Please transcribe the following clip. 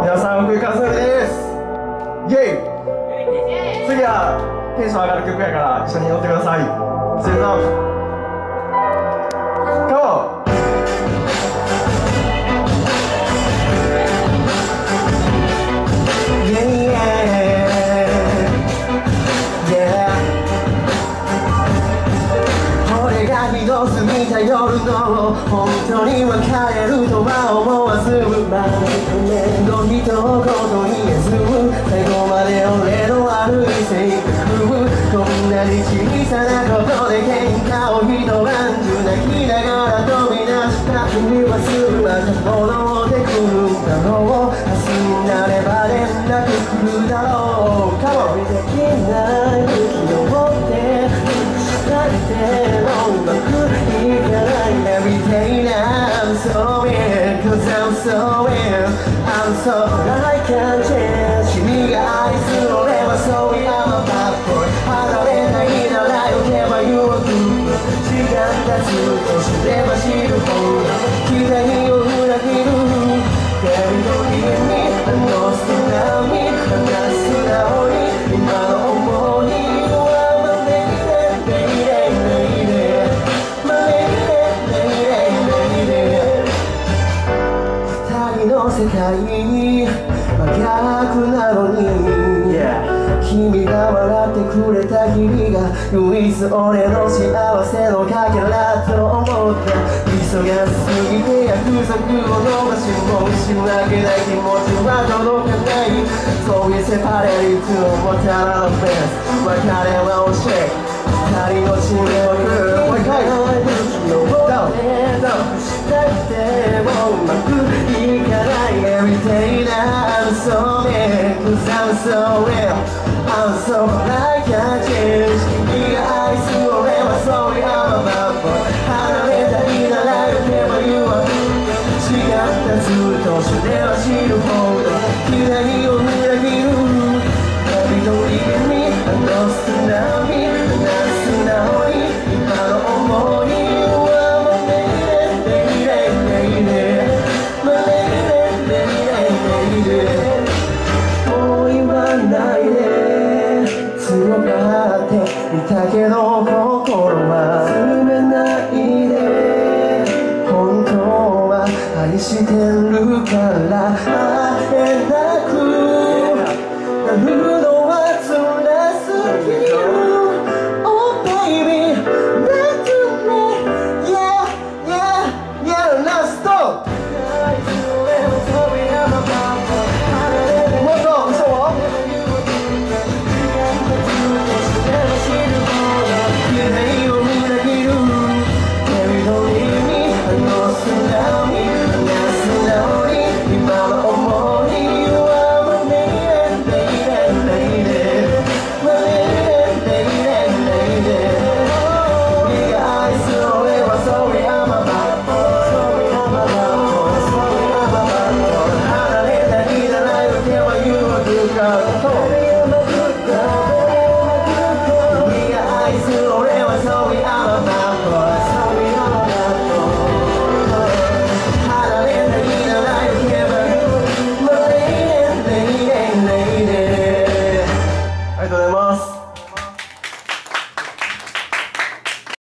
皆さん福井和則です。イェイ。次はテンション上がる曲やから一緒に乗ってください。せーのカモン。 過ぎた夜の本当に別れるとは思わずま面の一言に言えず最後まで俺の悪い性格こんなに小さなことで喧嘩を一晩中泣きながら飛び出した君はすぐまた戻ってくるんだろう明日になれば連絡来るだろうかもできない時を持って疲れてもうまくいかない Every day now I'm so in Cause I'm so in I'm so I can't change 君が愛する俺はそういうI'm a bad boy 離れないならよけば言う時間経つと知れば知るほど期待を裏切るけれど君にあの素直に話す素直に今の思い世界真逆なのに、君が笑ってくれた日々が唯一俺の幸せのかけらと思った忙しすぎて約束を伸ばしもし訳ない気持ちは届かない So we separated to what another friends 別れは惜しい二人の締めをく別れの登ってしたくてもうまくいかない Every day now I'm so mad Cause I'm so real I'm so like I change 君が愛する俺はそういうI'm a bad boy 離れたいならよけば言うわ違ったずっと知れば知るほど嫌い